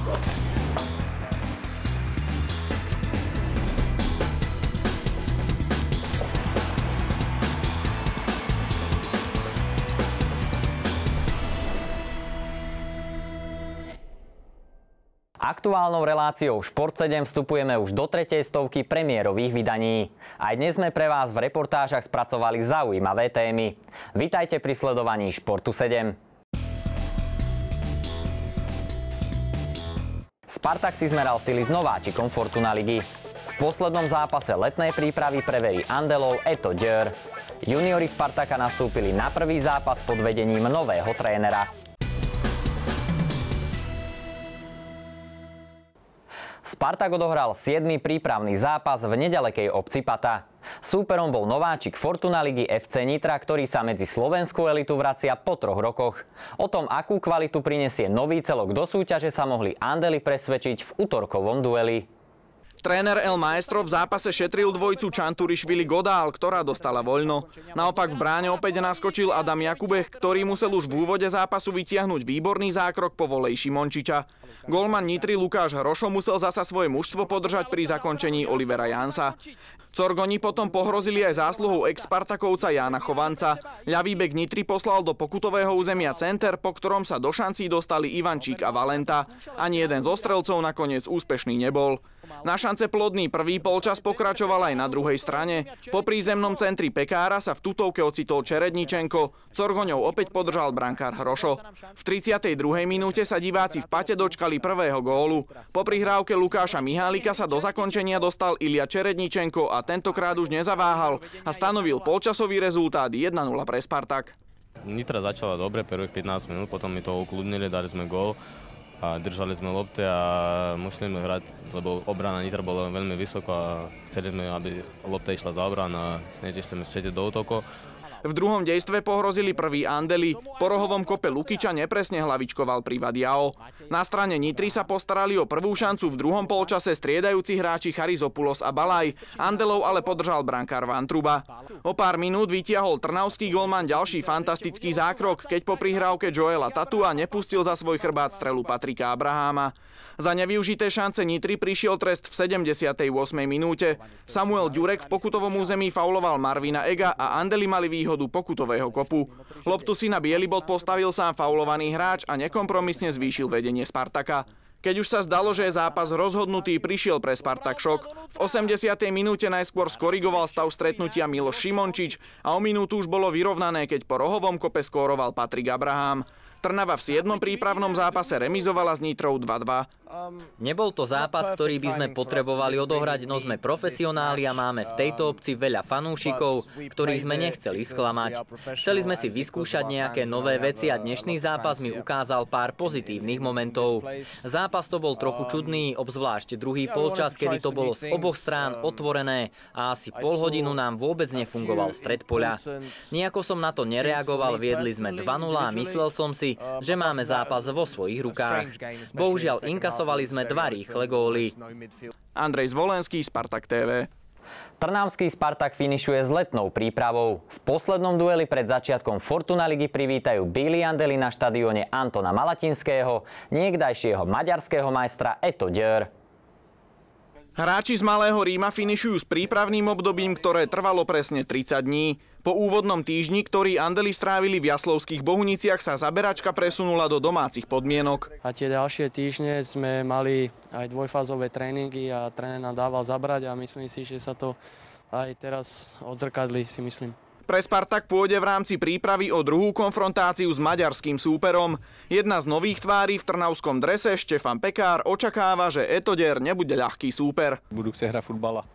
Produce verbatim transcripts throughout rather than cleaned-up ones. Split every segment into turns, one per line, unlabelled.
Aktuálnou reláciou Šport sedem vstupujeme už do tretej stovky premiérových vydaní. Aj dnes sme pre vás v reportážach spracovali zaujímavé témy. Vitajte pri sledovaní Športu sedem. Spartak si zmeral sily s nováčikom Fortuna ligy. V poslednom zápase letnej prípravy preverí Andelov Eto Dior. Juniori Spartaka nastúpili na prvý zápas pod vedením nového trénera. Spartak odohral siedmy prípravný zápas v neďalekej obci Pata. Súperom bol nováčik Fortuna ligy ef cé Nitra, ktorý sa medzi slovenskú elitu vracia po troch rokoch. O tom, akú kvalitu prinesie nový celok do súťaže, sa mohli Andeli presvedčiť v utorkovom dueli.
Tréner El Maestro v zápase šetril dvojcu Čanturišvili Godál, ktorá dostala voľno. Naopak v bráne opäť naskočil Adam Jakubech, ktorý musel už v úvode zápasu vytiahnuť výborný zákrok po volej Šimončiča. Golman Nitry Lukáš Hrošo musel zasa svoje mužstvo podržať pri zakončení Olivera Jansa. Corgoni potom pohrozili aj zásluhou ex-Spartakovca Jána Chovanca. Ľavý bek Nitry poslal do pokutového územia center, po ktorom sa do šancí dostali Ivančík a Valenta. Ani jeden zo strelcov nakoniec úspešný nebol. Na šance plodný prvý polčas pokračoval aj na druhej strane. Po prízemnom centri Pekára sa v tutovke ocitol Čeredničenko. Corgoňov opäť podržal brankár Hrošo. V tridsiatej druhej minúte sa diváci v Pate dočkali prvého gólu. Po prihrávke Lukáša Mihálika sa do zakončenia dostal Ilia Čeredničenko a tentokrát už nezaváhal a stanovil polčasový rezultát jeden nula pre Spartak.
Nitra začala dobre, prvých pätnásť minút, potom mi to ukludnili, dali sme gól. A držali sme lopty a musíme hrať, lebo obrana Nitra bola veľmi vysoko a chceli sme, aby lopta išla za obranu a netišli sme späť do útoku.
V druhom dejstve pohrozili prvý Andeli. Po rohovom kope Lukiča nepresne hlavičkoval Privadiao. Na strane Nitry sa postarali o prvú šancu v druhom polčase striedajúci hráči Charizopoulos a Balaj. Andelov ale podržal brankár Vantruba. O pár minút vytiahol trnavský golman ďalší fantastický zákrok, keď po prihrávke Joela Tatua nepustil za svoj chrbát strelu Patrika Abraháma. Za nevyužité šance Nitry prišiel trest v sedemdesiatej ôsmej minúte. Samuel Ďurek v pokutovom území fauloval Marvina Ega a Andeli mali výhodu pokutového kopu. Loptu si na biely bod postavil sám faulovaný hráč a nekompromisne zvýšil vedenie Spartaka. Keď už sa zdalo, že je zápas rozhodnutý, prišiel pre Spartak šok. V osemdesiatej minúte najskôr skorigoval stav stretnutia Miloš Šimončič a o minútu už bolo vyrovnané, keď po rohovom kope skóroval Patrik Abrahám. Trnava v siedmom prípravnom zápase remizovala s Nitrou dva dva.
Nebol to zápas, ktorý by sme potrebovali odohrať, no sme profesionáli a máme v tejto obci veľa fanúšikov, ktorých sme nechceli sklamať. Chceli sme si vyskúšať nejaké nové veci a dnešný zápas mi ukázal pár pozitívnych momentov. Zápas to bol trochu čudný, obzvlášť druhý polčas, kedy to bolo z oboch strán otvorené a asi pol hodinu nám vôbec nefungoval stred poľa. Nejako som na to nereagoval, viedli sme dva nula a myslel som si, že máme zápas vo svojich rukách. Bohužiaľ, inkasovali sme dva rýchle góly.
Andrej Zvolenský, Spartak té vé.
Trnavský Spartak finišuje s letnou prípravou. V poslednom dueli pred začiatkom Fortuna ligy privítajú Bíli Andeli na štadióne Antona Malatinského, niekdajšieho maďarského majstra Eto Dior.
Hráči z Malého Ríma finišujú s prípravným obdobím, ktoré trvalo presne tridsať dní. Po úvodnom týždni, ktorý Andeli strávili v Jaslovských Bohuniciach, sa zaberačka presunula do domácich podmienok.
A tie ďalšie týždne sme mali aj dvojfázové tréningy a tréner nám dával zabrať a myslím si, že sa to aj teraz odzrkadlí, si myslím.
Pre Spartak pôjde v rámci prípravy o druhú konfrontáciu s maďarským súperom. Jedna z nových tvári v trnavskom drese, Štefan Pekár, očakáva, že Eto Dior nebude ľahký súper.
Budú chcieť hrať futbala.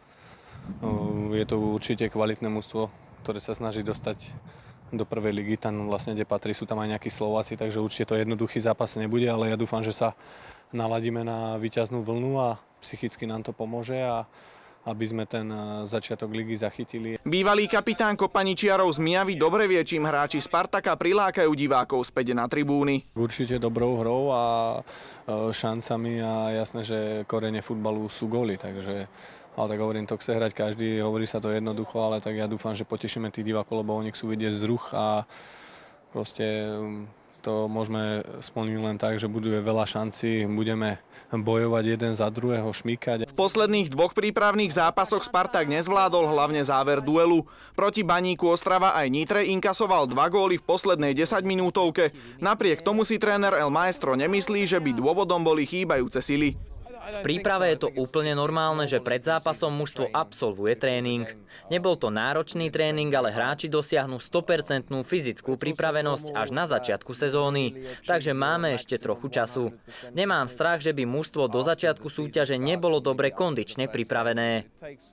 Je to určite kvalitné mužstvo, ktoré sa snaží dostať do prvej ligy. Tam vlastne, kde patrí, sú tam aj nejakí Slováci, takže určite to jednoduchý zápas nebude, ale ja dúfam, že sa naladíme na víťaznú vlnu a psychicky nám to pomôže a aby sme ten začiatok ligy zachytili.
Bývalý kapitán Kopaničiarov z Mijavy dobre vie, čím hráči Spartaka prilákajú divákov späť na tribúny.
Určite dobrou hrou a šancami a jasné, že korene futbalu sú góly, takže ale tak hovorím, to chce hrať každý, hovorí sa to jednoducho, ale tak ja dúfam, že potešíme tých divákov, lebo oni chcú vidieť vzruch a proste to môžeme splniť len tak, že buduje veľa šancí, budeme bojovať jeden za druhého, šmýkať.
V posledných dvoch prípravných zápasoch Spartak nezvládol hlavne záver duelu. Proti Baníku Ostrava aj Nitre inkasoval dva góly v poslednej desaťminútovke. Napriek tomu si tréner El Maestro nemyslí, že by dôvodom boli chýbajúce sily.
V príprave je to úplne normálne, že pred zápasom mužstvo absolvuje tréning. Nebol to náročný tréning, ale hráči dosiahnu sto percent fyzickú pripravenosť až na začiatku sezóny. Takže máme ešte trochu času. Nemám strach, že by mužstvo do začiatku súťaže nebolo dobre kondične pripravené.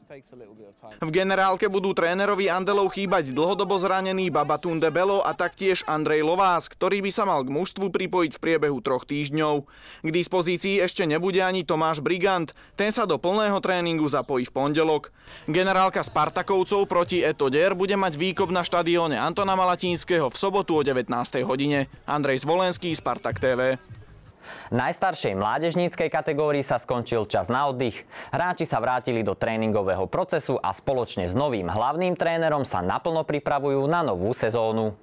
V generálke budú trénerovi Andelov chýbať dlhodobo zranený Babatunde Belo a taktiež Andrej Lovás, ktorý by sa mal k mužstvu pripojiť v priebehu troch týždňov. K dispozícii ešte nebude ani Tomáš Brigant, ten sa do plného tréningu zapojí v pondelok. Generálka Spartakovcov proti Eto Der bude mať výkop na štadióne Antona Malatinského v sobotu o devätnástej hodine. Andrej Zvolenský, Spartak té vé.
V najstaršej mládežníckej kategórii sa skončil čas na oddych. Hráči sa vrátili do tréningového procesu a spoločne s novým hlavným trénerom sa naplno pripravujú na novú sezónu.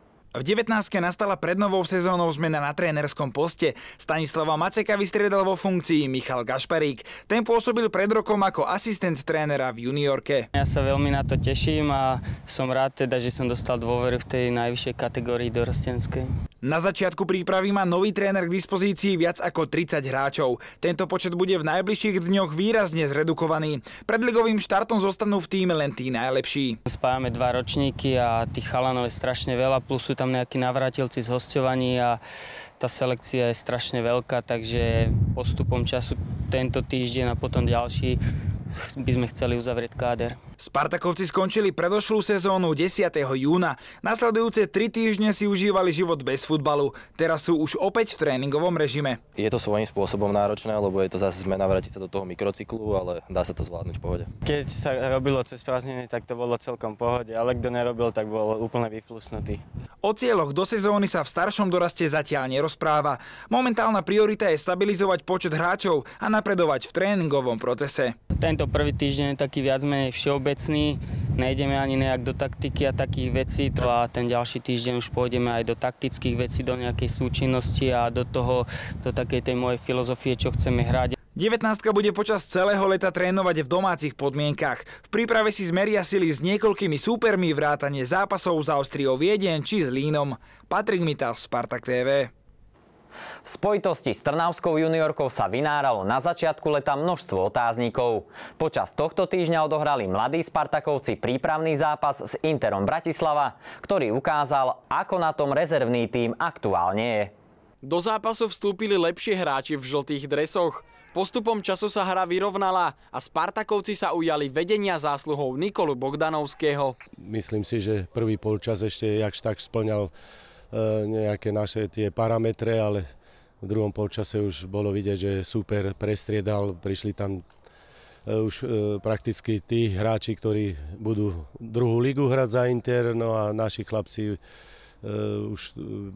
V devätnástke nastala pred novou sezónou zmena na trénerskom poste. Stanislava Maceka vystriedal vo funkcii Michal Gašparík. Ten pôsobil pred rokom ako asistent trénera v juniorke.
Ja sa veľmi na to teším a som rád teda, že som dostal dôveru v tej najvyššej kategórii dorostenskej.
Na začiatku prípravy má nový tréner k dispozícii viac ako tridsať hráčov. Tento počet bude v najbližších dňoch výrazne zredukovaný. Pred ligovým štartom zostanú v tíme len tí najlepší.
Spájame dva ročníky a tých chalanov je strašne veľa, plus sú tam nejakí navrátilci z hosťovaní a tá selekcia je strašne veľká, takže postupom času tento týždeň a potom ďalší by sme chceli uzavrieť káder.
Spartakovci skončili predošlú sezónu desiateho júna. Nasledujúce tri týždne si užívali život bez futbalu. Teraz sú už opäť v tréningovom režime.
Je to svojím spôsobom náročné, lebo je to zase zmena, vrátiť sa do toho mikrocyklu, ale dá sa to zvládnuť v pohode.
Keď sa robilo cez prázdniny, tak to bolo celkom v pohode, ale kto nerobil, tak bol úplne vyflusnutý.
O cieľoch do sezóny sa v staršom doraste zatiaľ nerozpráva. Momentálna priorita je stabilizovať počet hráčov a napredovať v tréningovom procese.
Tento prvý týždeň je taký viac menej všeobecný, nejdeme ani nejak do taktiky a takých vecí a ten ďalší týždeň už pôjdeme aj do taktických vecí, do nejakej súčinnosti a do toho, do takej tej mojej filozofie, čo chceme hrať.
devätnástka bude počas celého leta trénovať v domácich podmienkach. V príprave si zmeria sily s niekoľkými súpermi vrátane zápasov s Austriou Viedeň či s Línom. Patrik Mital, Spartak té vé.
V spojitosti s Trnavskou juniorkou sa vynáralo na začiatku leta množstvo otáznikov. Počas tohto týždňa odohrali mladí Spartakovci prípravný zápas s Interom Bratislava, ktorý ukázal, ako na tom rezervný tím aktuálne je.
Do zápasu vstúpili lepšie hráči v žltých dresoch. Postupom času sa hra vyrovnala a Spartakovci sa ujali vedenia zásluhou Nikolu Bogdanovského.
Myslím si, že prvý polčas ešte jakž tak splňal nejaké naše tie parametre, ale v druhom polčase už bolo vidieť, že super prestriedal, prišli tam už prakticky tí hráči, ktorí budú druhú ligu hrať za Inter, no a naši chlapci už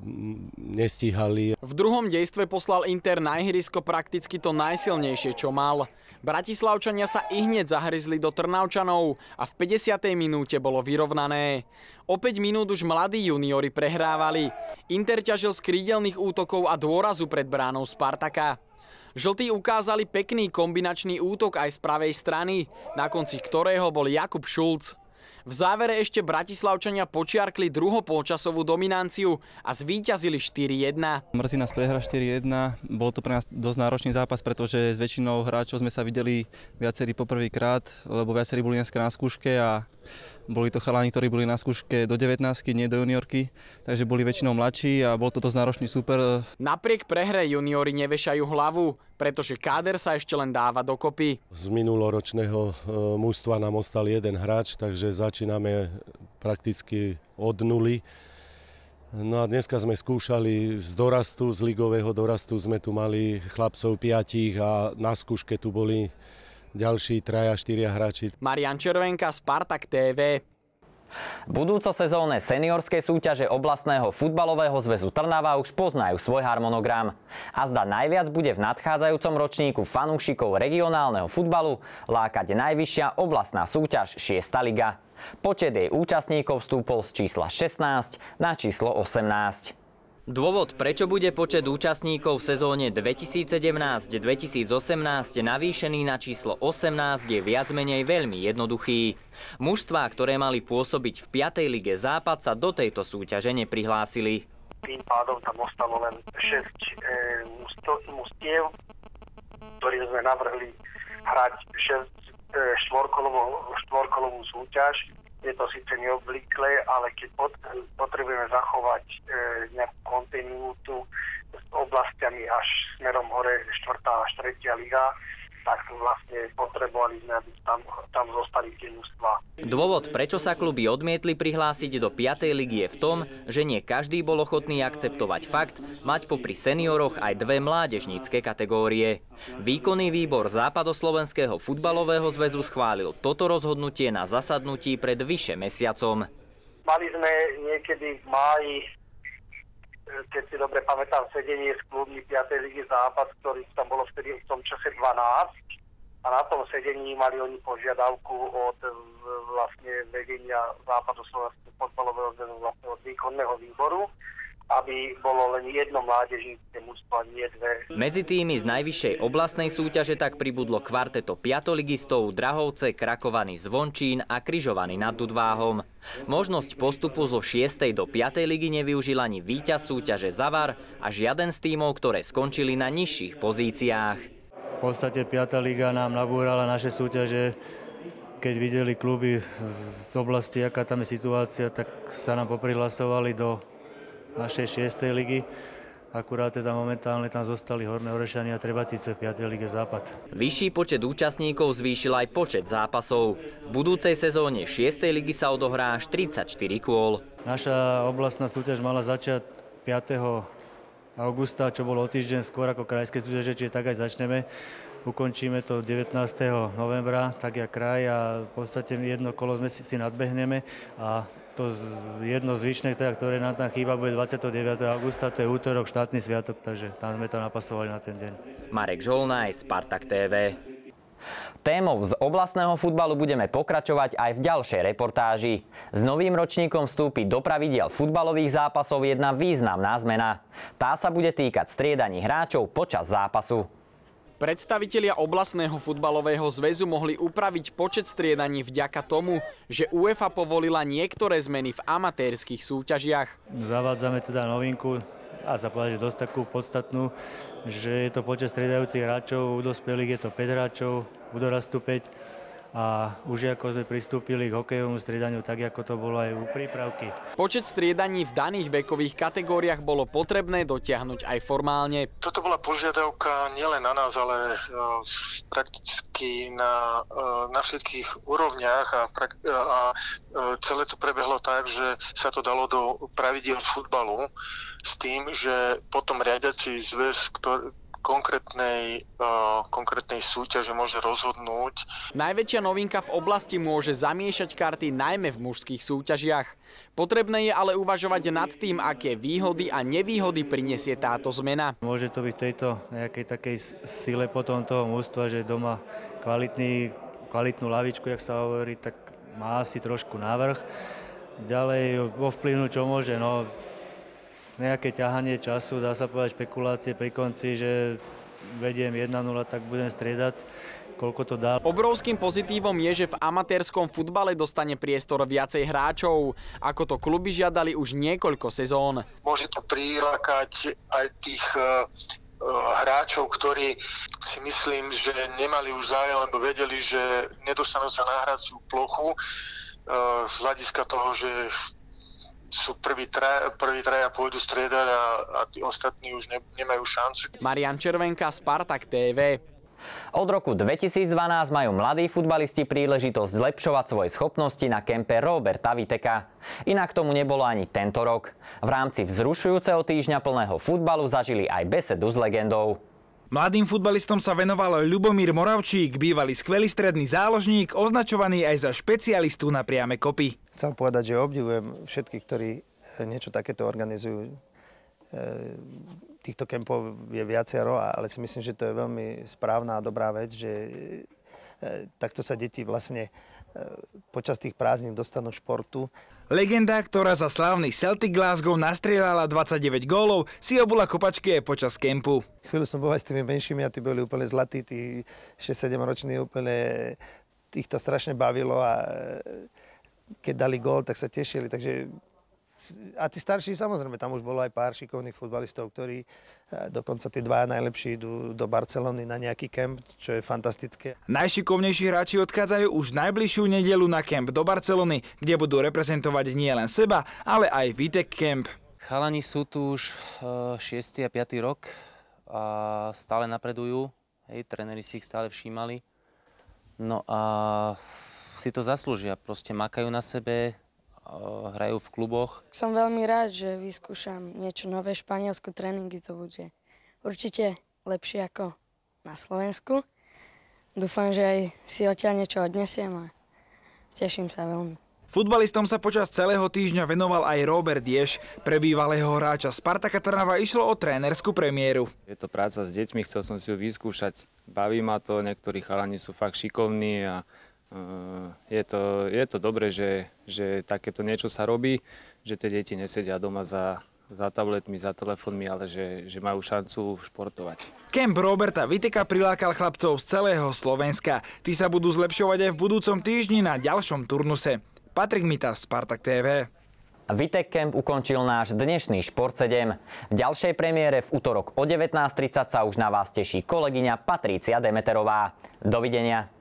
nestíhali.
V druhom dejstve poslal Inter na ihrisko prakticky to najsilnejšie, čo mal. Bratislavčania sa ihneď zahryzli do Trnavčanov a v päťdesiatej minúte bolo vyrovnané. O päť minút už mladí juniori prehrávali. Inter ťažil z krídelných útokov a dôrazu pred bránou Spartaka. Žltí ukázali pekný kombinačný útok aj z pravej strany, na konci ktorého bol Jakub Šulc. V závere ešte Bratislavčania počiarkli druhopolčasovú dominanciu a zvíťazili štyri jedna.
Mrzí nás prehra štyri jedna. Bol to pre nás dosť náročný zápas, pretože s väčšinou hráčov sme sa videli viacerí poprvýkrát, lebo viacerí boli dneska na skúške a boli to chalani, ktorí boli na skúške do devätnástky, nie do juniorky, takže boli väčšinou mladší a bol to dosť náročný súper.
Napriek prehre juniori nevešajú hlavu, pretože káder sa ešte len dáva dokopy.
Z minuloročného mužstva nám ostal jeden hráč, takže začíname prakticky od nuly. No a dneska sme skúšali z dorastu, z ligového dorastu sme tu mali chlapcov piatich a na skúške tu boli ďalší traja, štyria hráči.
Marian Červenka, Spartak té vé.
Budúcosezónne seniorské súťaže oblastného futbalového zväzu Trnava už poznajú svoj harmonogram. A zda najviac bude v nadchádzajúcom ročníku fanúšikov regionálneho futbalu lákať najvyššia oblastná súťaž šiesta liga. Počet jej účastníkov vstúpol z čísla šestnásť na číslo osemnásť. Dôvod, prečo bude počet účastníkov v sezóne dvetisícsedemnásť dvetisícosemnásť navýšený na číslo osemnásť, je viac menej veľmi jednoduchý. Mužstvá, ktoré mali pôsobiť v piatej lige Západ, sa do tejto súťaže neprihlásili.
Tým pádom tam ostalo len šesť e, mustiev, ktorým sme navrhli hrať šesť e, štvorkolovú, štvorkolovú súťaž. Je to síce neobvyklé, ale keď potrebujeme zachovať e, nejakú kontinuitu s oblastiami až smerom hore štvrtá až tretia liga, tak vlastne potrebovali sme, aby tam, tam zostali tie mužstvá.
Dôvod, prečo sa kluby odmietli prihlásiť do piatej ligy, je v tom, že nie každý bol ochotný akceptovať fakt mať popri senioroch aj dve mládežnícke kategórie. Výkonný výbor Západoslovenského futbalového zväzu schválil toto rozhodnutie na zasadnutí pred vyše mesiacom.
Mali sme niekedy v máji, keď si dobre pamätám, sedenie s klubmi piatej ligy Západ, ktorých tam bolo vtedy v tom čase dvanásť. A na tom sedení mali oni požiadavku od vlastne vedenia Západoslovenského futbalového zväzu, vlastne od výkonného výboru, aby bolo len jedno mládežnícke mužstvo, nie dve.
Medzi tými z najvyššej oblastnej súťaže tak pribudlo kvarteto piatoligistov Drahovce, Krakovany, Zvončín a Križovany nad Dudváhom. Možnosť postupu zo šiestej do piatej ligy nevyužil ani víťaz súťaže Zavar a žiaden z tímov, ktoré skončili na nižších pozíciách.
V podstate piata liga nám nabúrala naše súťaže. Keď videli kluby z oblasti, aká tam je situácia, tak sa nám poprihlasovali do našej šiestej ligy. Akurát teda momentálne tam zostali Horné Orešany a Trebacice v piatej lige Západ.
Vyšší počet účastníkov zvýšil aj počet zápasov. V budúcej sezóne šiestej ligy sa odohrá až tridsaťštyri kôl.
Naša oblastná súťaž mala začať piateho augusta, čo bolo o týždeň skôr ako krajské súťaže, čiže tak aj začneme. Ukončíme to devätnásteho novembra, tak jak kraj, a v podstate jedno kolo sme si, si nadbehneme a to jedno zvyšné, ktoré nám tam chýba, bude dvadsiateho deviateho augusta, to je útorok, štátny sviatok, takže tam sme to napasovali na ten deň.
Marek Žolnaj, Spartak té vé. Témou z oblastného futbalu budeme pokračovať aj v ďalšej reportáži. S novým ročníkom vstúpi do pravidiel futbalových zápasov jedna významná zmena. Tá sa bude týkať striedaní hráčov počas zápasu.
Predstavitelia oblastného futbalového zväzu mohli upraviť počet striedaní vďaka tomu, že UEFA povolila niektoré zmeny v amatérskych súťažiach.
Zavádzame teda novinku, a sa povedať, že dosť takú podstatnú, že je to počet striedajúcich hráčov, u dospelých je to päť hráčov, u dorastu päť, a už ako sme pristúpili k hokejovému striedaniu, tak ako to bolo aj u prípravky.
Počet striedaní v daných vekových kategóriách bolo potrebné dotiahnuť aj formálne.
Toto bola požiadavka nielen na nás, ale uh, prakticky na, uh, na všetkých úrovniach a, a uh, celé to prebehlo tak, že sa to dalo do pravidiel futbalu s tým, že potom riadiaci zväz, ktorý Konkrétnej, uh, konkrétnej súťaže môže rozhodnúť.
Najväčšia novinka v oblasti môže zamiešať karty najmä v mužských súťažiach. Potrebné je ale uvažovať nad tým, aké výhody a nevýhody prinesie táto zmena.
Môže to byť v tejto nejakej takej sile potom toho mužstva, že doma kvalitný, kvalitnú lavičku, jak sa hovorí, tak má asi trošku návrh. Ďalej ovplyvnúť, čo môže, no nejaké ťahanie času, dá sa povedať špekulácie pri konci, že vediem jedna nula, tak budem striedať, koľko to dá.
Obrovským pozitívom je, že v amatérskom futbale dostane priestor viacej hráčov, ako to kluby žiadali už niekoľko sezón.
Môže to prilákať aj tých uh, hráčov, ktorí si myslím, že nemali už zájem, lebo vedeli, že nedostanú sa na hraciu plochu uh, z hľadiska toho, že sú prví traja, prví traja pôjdu striedať a, a tí ostatní už ne, nemajú šancu.
Marian Červenka, Spartak té vé.
Od roku dvetisícdvanásť majú mladí futbalisti príležitosť zlepšovať svoje schopnosti na kempe Roberta Viteka. Inak tomu nebolo ani tento rok. V rámci vzrušujúceho týždňa plného futbalu zažili aj besedu s legendou.
Mladým futbalistom sa venoval Ľubomír Moravčík, bývalý skvelý stredný záložník, označovaný aj za špecialistu na priame kopy.
Chcel povedať, že obdivujem všetkých, ktorí niečo takéto organizujú. Týchto kempov je viacero, ale si myslím, že to je veľmi správna a dobrá vec, že takto sa deti vlastne počas tých prázdnin dostanú športu.
Legenda, ktorá za slávny Celtic Glasgow nastrieľala dvadsaťdeväť gólov, si obula kopačky aj počas kempu.
Chvíľu som bol aj s tými menšími a tí boli úplne zlatí, tí šesť sedem roční úplne, ich to strašne bavilo a keď dali gól, tak sa tešili, takže a tí starší, samozrejme, tam už bolo aj pár šikovných futbalistov, ktorí dokonca tí dvaja najlepší idú do Barcelony na nejaký kemp, čo je fantastické.
Najšikovnejší hráči odchádzajú už najbližšiu nedeľu na kemp do Barcelony, kde budú reprezentovať nielen seba, ale aj Vitek Kemp.
Chalani sú tu už šiesty a piaty rok a stále napredujú, hej, tréneri si ich stále všímali. No a si to zaslúžia, proste makajú na sebe, hrajú v kluboch.
Som veľmi rád, že vyskúšam niečo nové. V Španielsku tréningy to bude určite lepšie ako na Slovensku. Dúfam, že aj si odtiaľ niečo odnesiem a teším sa veľmi.
Futbalistom sa počas celého týždňa venoval aj Robert Jež. Pre bývalého hráča Spartaka Trnava išlo o trénerskú premiéru.
Je to práca s deťmi, chcel som si ju vyskúšať. Baví ma to, niektorí chalani sú fakt šikovní a Je to, je to dobré, že, že takéto niečo sa robí, že tie deti nesedia doma za, za tabletmi, za telefónmi, ale že, že majú šancu športovať.
Kemp Roberta Viteka prilákal chlapcov z celého Slovenska. Tí sa budú zlepšovať aj v budúcom týždni na ďalšom turnuse. Patrik Mitas, Spartak té vé.
Vitek Kemp ukončil náš dnešný Šport sedem. V ďalšej premiére v útorok o devätnásť tridsať sa už na vás teší kolegyňa Patrícia Demeterová. Dovidenia.